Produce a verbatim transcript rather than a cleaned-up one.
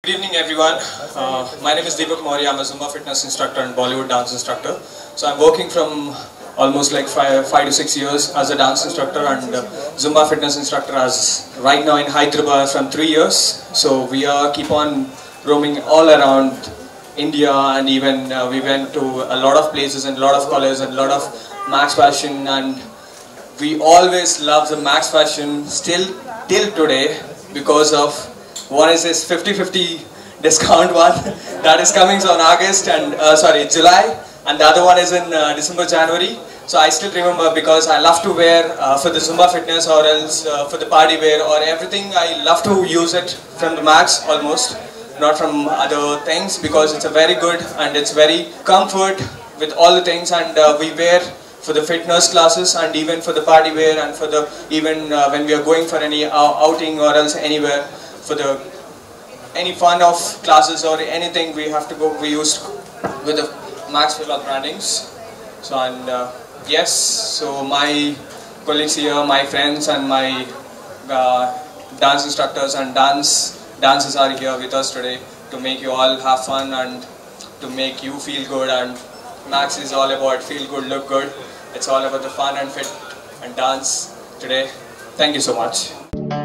Good evening everyone. Uh, my name is Deepak Maurya. I'm a Zumba fitness instructor and Bollywood dance instructor. So I'm working from almost like five, five to six years as a dance instructor and uh, Zumba fitness instructor as right now in Hyderabad from three years. So we are keep on roaming all around India, and even uh, we went to a lot of places and a lot of colors and a lot of Max Fashion, and we always love the Max Fashion still till today because of one is this fifty fifty discount one that is coming on August and uh, sorry July, and the other one is in uh, December, January. So I still remember because I love to wear uh, for the Zumba fitness or else uh, for the party wear or everything. I love to use it from the Max almost, not from other things, because it's a very good and it's very comfort with all the things, and uh, we wear for the fitness classes and even for the party wear and for the even uh, when we are going for any uh, outing or else anywhere for the any fun of classes or anything we have to go, we use with the Max Villa brandings. So and uh, yes, so my colleagues here, my friends and my uh, dance instructors and dance dancers are here with us today to make you all have fun and to make you feel good. And Max is all about feel good, look good. It's all about the fun and fit and dance today. Thank you so much.